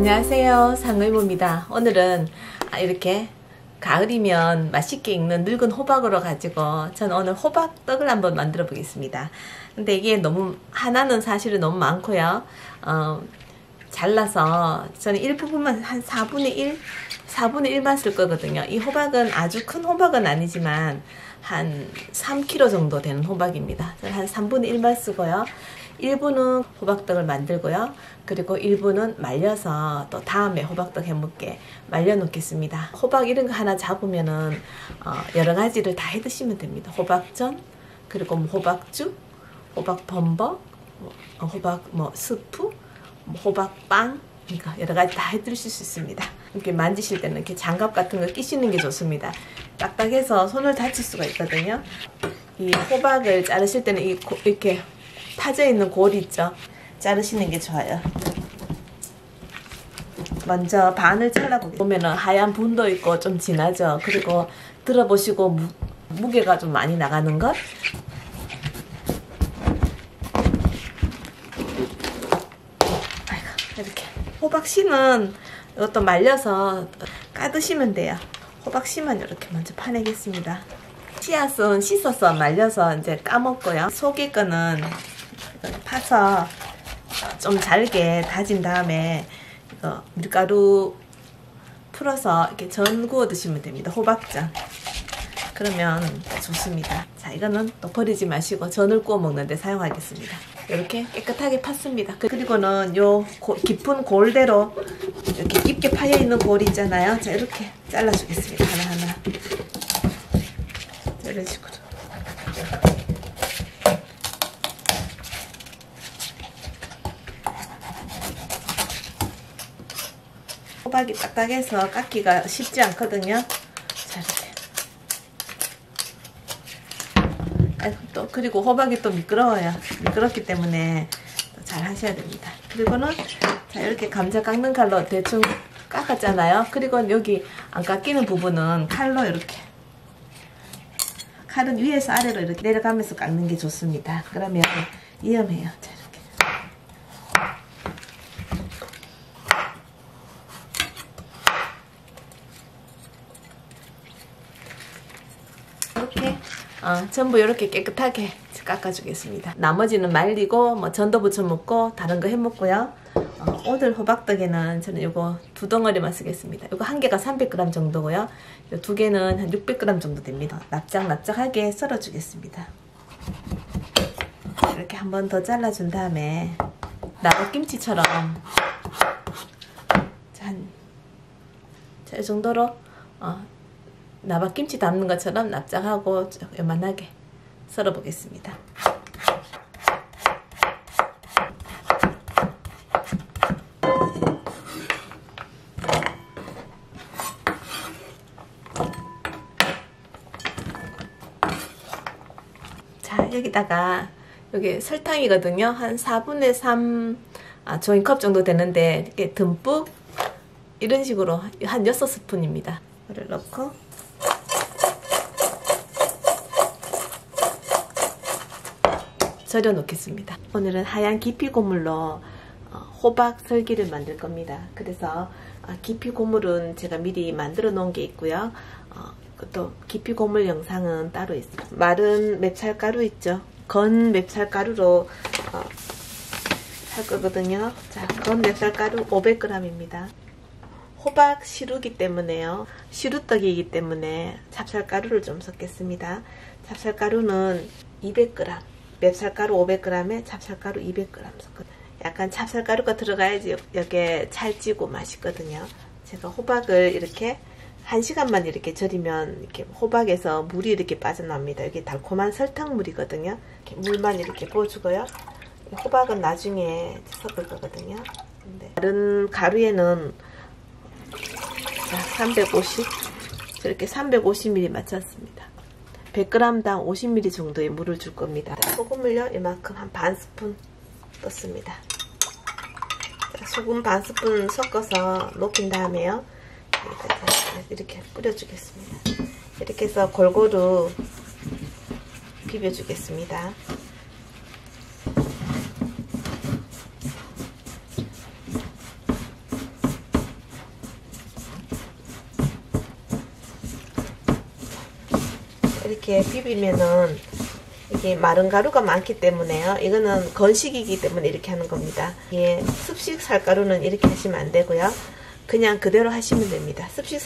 안녕하세요, 상의모입니다. 오늘은 이렇게 가을이면 맛있게 익는 늙은 호박으로 가지고 저는 오늘 호박떡을 한번 만들어 보겠습니다. 근데 이게 너무 하나는 사실은 너무 많고요. 잘라서 저는 일부분만 한 4분의 1만 쓸 거거든요. 이 호박은 아주 큰 호박은 아니지만 한 3kg 정도 되는 호박입니다. 저는 한 3분의 1만 쓰고요. 일부는 호박떡을 만들고요. 그리고 일부는 말려서 또 다음에 호박떡 해먹게 말려 놓겠습니다. 호박 이런 거 하나 잡으면은 여러 가지를 다 해 드시면 됩니다. 호박전, 그리고 뭐 호박죽, 호박 범벅, 호박 스프, 호박빵, 그러니까 여러 가지 다 해 드실 수 있습니다. 이렇게 만지실 때는 이렇게 장갑 같은 거 끼시는 게 좋습니다. 딱딱해서 손을 다칠 수가 있거든요. 이 호박을 자르실 때는 이렇게 파져 있는 골 있죠? 자르시는 게 좋아요. 먼저 반을 잘라보면은 하얀 분도 있고 좀 진하죠. 그리고 들어보시고 무게가 좀 많이 나가는 것. 아이고, 이렇게 호박씨는 이것도 말려서 까드시면 돼요. 호박씨만 이렇게 먼저 파내겠습니다. 씨앗은 씻어서 말려서 이제 까먹고요. 속에 거는 파서 좀 잘게 다진 다음에 이거 밀가루 풀어서 이렇게 전 구워 드시면 됩니다. 호박전. 그러면 좋습니다. 자, 이거는 또 버리지 마시고 전을 구워 먹는데 사용하겠습니다. 이렇게 깨끗하게 팠습니다. 그리고는 요 깊은 골대로 이렇게 깊게 파여 있는 골이 있잖아요. 자, 이렇게 잘라주겠습니다. 하나하나. 자, 이런 식으로. 호박이 딱딱해서 깎기가 쉽지 않거든요. 자, 이렇게. 또 그리고 호박이 또 미끄러워요. 미끄럽기 때문에 잘 하셔야 됩니다. 그리고는 자, 이렇게 감자 깎는 칼로 대충 깎았잖아요. 그리고 여기 안 깎이는 부분은 칼로 이렇게, 칼은 위에서 아래로 이렇게 내려가면서 깎는 게 좋습니다. 그러면 위험해요. 자, 전부 이렇게 깨끗하게 깎아주겠습니다. 나머지는 말리고 뭐 전도 부쳐 먹고 다른 거 해 먹고요. 오늘 호박떡에는 저는 이거 2덩어리만 쓰겠습니다. 이거 한 개가 300g 정도고요. 이 2개는 한 600g 정도 됩니다. 납작납작하게 썰어 주겠습니다. 이렇게 한 번 더 잘라준 다음에 나박김치처럼 자, 이 정도로 나박김치 담는 것처럼 납작하고 요만하게 썰어 보겠습니다. 자, 여기다가 여기 설탕이거든요. 한 4분의 3 종이컵 정도 되는데 이렇게 듬뿍 이런 식으로 한 6스푼입니다. 이를 넣고 절여 놓겠습니다. 오늘은 하얀 깊이 고물로 호박 설기를 만들 겁니다. 그래서 깊이 고물은 제가 미리 만들어 놓은 게 있고요. 또 깊이 고물 영상은 따로 있어요. 마른 맵쌀가루 있죠. 건 맵쌀가루로 할 거거든요. 자, 건 맵쌀가루 500g입니다. 호박 시루기 때문에요. 시루떡이기 때문에 찹쌀가루를 좀 섞겠습니다. 찹쌀가루는 200g. 맵쌀가루 500g에 찹쌀가루 200g 섞거든요. 약간 찹쌀가루가 들어가야지 여기에 찰지고 맛있거든요. 제가 호박을 이렇게 1시간만 이렇게 절이면 이렇게 호박에서 물이 이렇게 빠져나옵니다. 이게 달콤한 설탕물이거든요. 이렇게 물만 이렇게 부어주고요. 호박은 나중에 섞을 거거든요. 근데 다른 가루에는 350, 저렇게 350ml 맞췄습니다. 100g당 50ml 정도의 물을 줄 겁니다. 소금을요, 이만큼 한 반 스푼 넣습니다. 소금 반 스푼 섞어서 녹인 다음에요, 이렇게 뿌려주겠습니다. 이렇게 해서 골고루 비벼주겠습니다. 이렇게 비비면은 이게 마른 가루가 많기 때문에요. 이거는 건식이기 때문에 이렇게 하는 겁니다. 이게 습식 쌀가루는 이렇게 하시면 안 되고요. 그냥 그대로 하시면 됩니다. 습식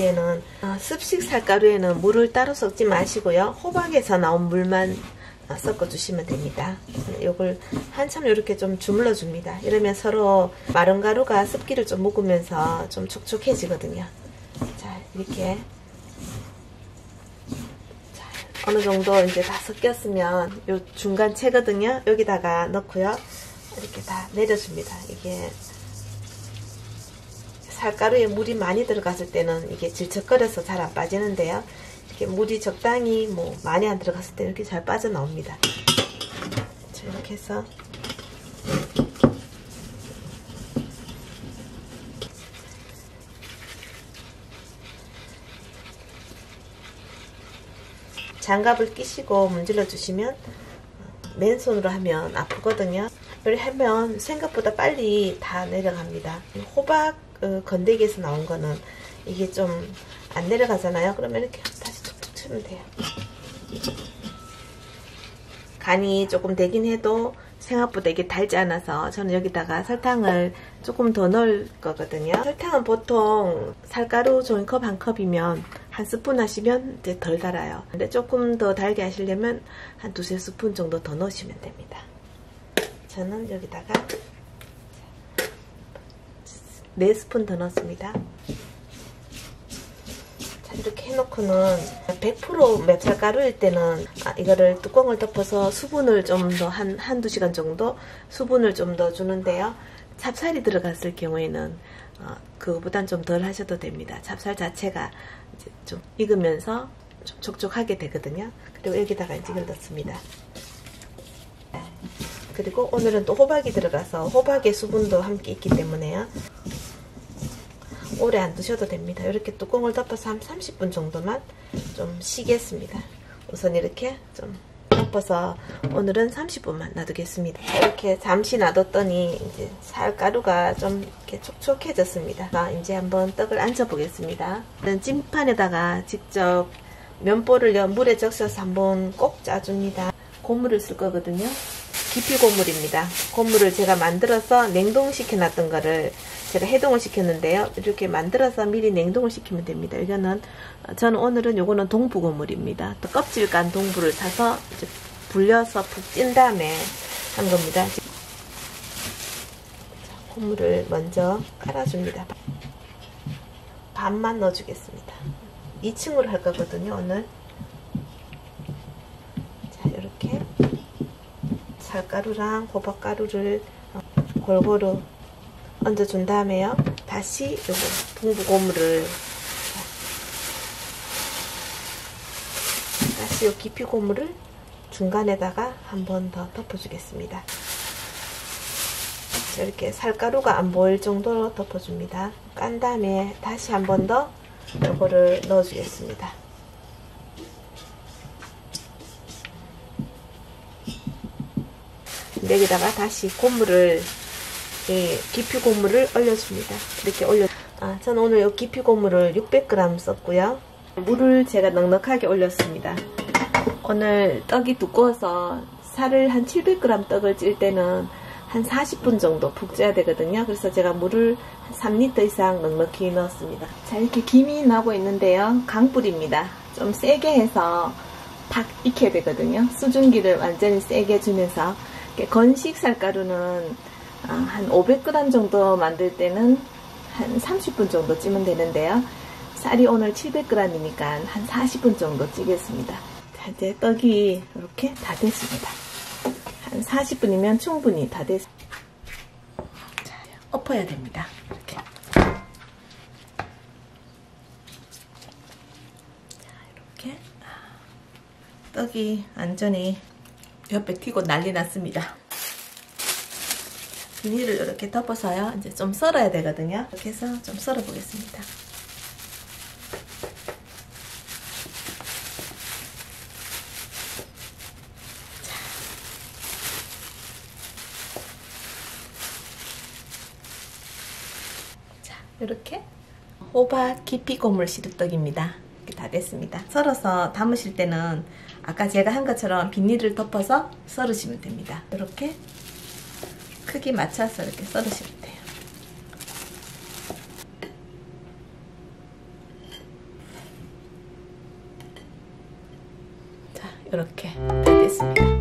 쌀가루에는 물을 따로 섞지 마시고요. 호박에서 나온 물만 섞어 주시면 됩니다. 요걸 한참 이렇게 좀 주물러 줍니다. 이러면 서로 마른 가루가 습기를 좀 묵으면서 좀 촉촉해지거든요. 자, 이렇게 어느 정도 이제 다 섞였으면 요 중간 채거든요. 여기다가 넣고요. 이렇게 다 내려줍니다. 이게 쌀가루에 물이 많이 들어갔을 때는 이게 질척거려서 잘 안 빠지는데요. 이렇게 물이 적당히 뭐 많이 안 들어갔을 때 이렇게 잘 빠져나옵니다. 자, 이렇게 해서 장갑을 끼시고 문질러 주시면 맨손으로 하면 아프거든요. 이렇게 하면 생각보다 빨리 다 내려갑니다. 호박 건더기에서 나온 거는 이게 좀 안 내려가잖아요. 그러면 이렇게 다시 툭툭 치면 돼요. 간이 조금 되긴 해도 생각보다 이게 달지 않아서 저는 여기다가 설탕을 조금 더 넣을 거거든요. 설탕은 보통 쌀가루 종이컵 한 컵이면 한 스푼 하시면 이제 덜 달아요. 근데 조금 더 달게 하시려면 한 두세 스푼 정도 더 넣으시면 됩니다. 저는 여기다가 4스푼 더 넣습니다. 자, 이렇게 해놓고는 100% 맵쌀가루일 때는 이거를 뚜껑을 덮어서 수분을 좀 더 한두 시간 정도 수분을 좀 더 주는데요. 찹쌀이 들어갔을 경우에는 그거보단 좀 덜 하셔도 됩니다. 찹쌀 자체가 이제 좀 익으면서 좀 촉촉하게 되거든요. 그리고 여기다가 이제 이걸 넣습니다. 그리고 오늘은 또 호박이 들어가서 호박의 수분도 함께 있기 때문에요. 오래 안 두셔도 됩니다. 이렇게 뚜껑을 덮어서 한 30분 정도만 좀 쉬겠습니다. 우선 이렇게 좀 덮어서 오늘은 30분만 놔두겠습니다. 이렇게 잠시 놔뒀더니 이제 쌀가루가 좀 이렇게 촉촉해졌습니다. 이제 한번 떡을 얹어 보겠습니다. 찜판에다가 직접 면보를 물에 적셔서 한번 꼭 짜줍니다. 고물을 쓸 거거든요. 깊이 고물입니다. 고물을 제가 만들어서 냉동시켜 놨던 거를 제가 해동을 시켰는데요. 이렇게 만들어서 미리 냉동을 시키면 됩니다. 이거는 저는 오늘은 요거는 동부 고물입니다. 또 껍질 깐 동부를 사서 이제 불려서 푹 찐 다음에 한 겁니다. 자, 고물을 먼저 깔아줍니다. 반만 넣어주겠습니다. 2층으로 할 거거든요, 오늘. 자, 이렇게 쌀가루랑 호박가루를 골고루 얹어준 다음에요. 다시 요거 동부 고물을 다시 요 깊이 고물을 중간에다가 한 번 더 덮어주겠습니다. 이렇게 쌀가루가 안 보일 정도로 덮어줍니다. 깐 다음에 다시 한 번 더 요거를 넣어주겠습니다. 여기다가 다시 고물을 깊이 고물을 올려줍니다. 이렇게 저는 오늘 이 깊이 고물을 600g 썼고요. 물을 제가 넉넉하게 올렸습니다. 오늘 떡이 두꺼워서 쌀을 한 700g 떡을 찔 때는 한 40분 정도 푹 쪄야 되거든요. 그래서 제가 물을 한 3리터 이상 넉넉히 넣었습니다. 자, 이렇게 김이 나고 있는데요. 강불입니다. 좀 세게 해서 팍 익혀야 되거든요. 수증기를 완전히 세게 주면서. 건식 쌀가루는 한 500g 정도 만들 때는 한 30분 정도 찌면 되는데요. 쌀이 오늘 700g이니까 한 40분 정도 찌겠습니다. 자, 이제 떡이 이렇게 다 됐습니다. 한 40분이면 충분히 다 됐습니다. 자, 엎어야 됩니다. 이렇게. 자, 이렇게. 떡이 완전히 옆에 튀고 난리 났습니다. 비닐을 이렇게 덮어서요. 이제 좀 썰어야 되거든요. 이렇게 해서 좀 썰어 보겠습니다. 자, 이렇게 호박 깊이 고물 시루떡입니다. 이렇게 다 됐습니다. 썰어서 담으실 때는 아까 제가 한 것처럼 비닐을 덮어서 썰으시면 됩니다. 이렇게 크기 맞춰서 이렇게 썰으시면 돼요. 자, 이렇게 다 됐습니다.